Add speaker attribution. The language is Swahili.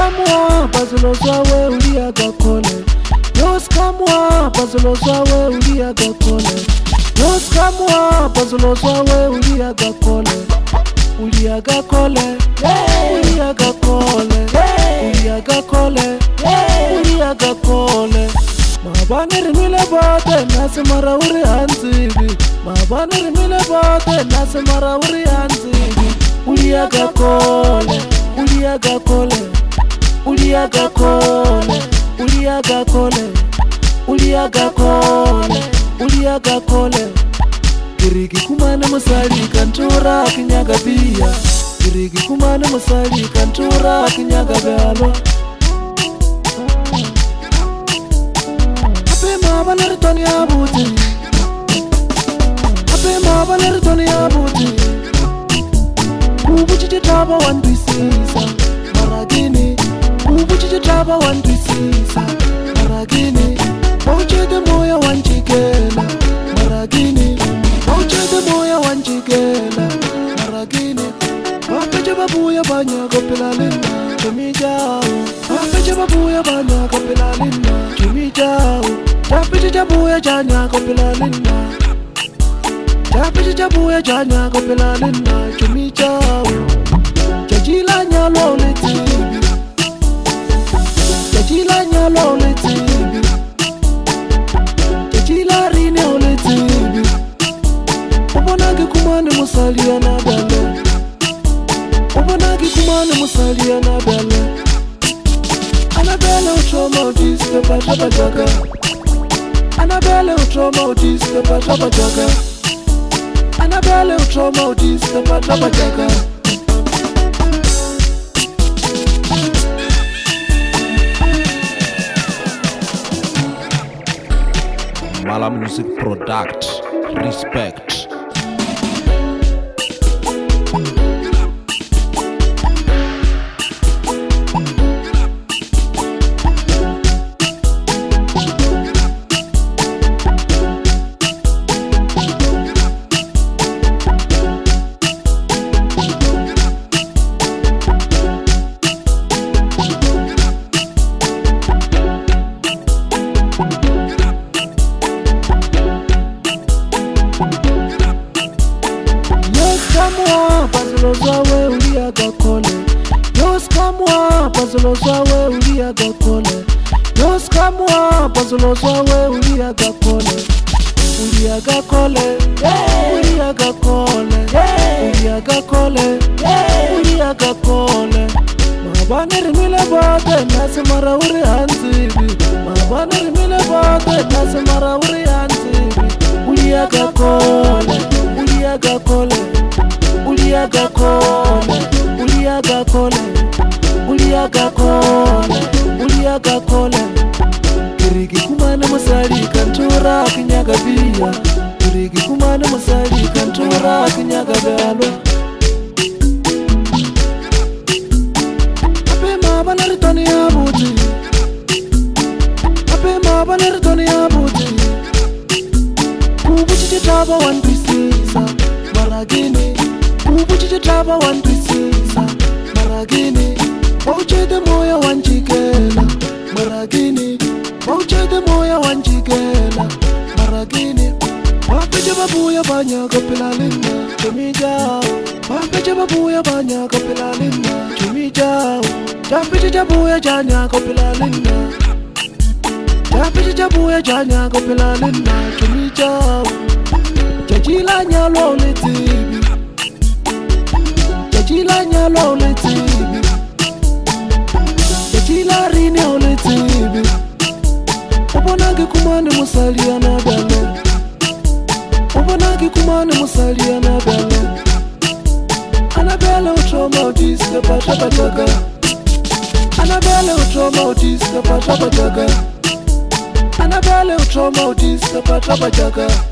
Speaker 1: Yoskamwa bazulo swawe uliaga kole. Yoskamwa bazulo swawe uliaga kole. Yoskamwa bazulo swawe uliaga kole. Uliaga kole, uliaga kole, uliaga kole, uliaga kole. Mabane rimile bate nasimara uri hanzibi. Mabane rimile bate nasimara uri hanzibi. Uliaga kole, uliaga kole, uliaga kole, uliaga kole, uliaga kole, uliaga kole. Kirigi kumane musali kantura kinyaga biya. Kirigi kumane musali kantura kinyaga balo. Ape mabaler toni abuti. Ape mabaler toni abuti. Ubuchi taba wandwisisa maragini. Ubuchi taba wandwisisa maragini. Ochede moya wanchikela maragini. Ochede moya wanchikela maragini. Wapeche babuya banya kopelalina chumijao. Wapeche babuya banya kopelalina chumijao. Wapeche jabuya janya kopelalina. Wapeche jabuya janya kopelalina chumijao. Jajila nyalo letibi. Jajila nyalo letibi. Jajila rine oletibi. Ubonagi kumane musali anabele. Ubonagi kumane musali anabele. Anabele utroma udiste patraba jaga. Anabele utroma udiste patraba jaga. Anabele utroma udiste patraba jaga.
Speaker 2: Mala Music Product. Respect.
Speaker 1: Yoskamwa bazulo swawe uliaga kole. Yoskamwa bazulo swawe uliaga kole. Yoskamwa bazulo swawe uliaga kole. Uliaga kole, uliaga kole, uliaga kole, uliaga kole. Mabane rimile bate nasimara uri hanzibi. Mabane rimile bate nasimara uri hanzibi. Uliaga kole, uliaga kole, uliaga kole, uliaga kole, uliaga kole, uliaga kole. Kirigi kumane musali kantura kinyaga biya. Kirigi kumane musali kantura kinyaga balo. Ape mabaler toni abuti. Ape mabaler toni abuti. Ubuchi taba wandwisisa maragini. Ubuchi taba wandwisisa maragini. Ochede moya wanchikela maragini. Ochede moya wanchikela maragini. Wapeche babuya banya kopelalina chumijao. Wapeche babuya banya kopelalina chumijao. Wapeche jabuya janya kopelalina. Wapeche jabuya janya kopelalina chumijao. Jajila nyalo letibi. Jajila nyalo letibi. Jajila rine oletibi. Ubonagi kumane musali anabele. Ubonagi kumane musali anabele. Anabele utroma udiste patraba jaga. Anabele utroma udiste patraba jaga. Anabele utroma udiste patraba jaga.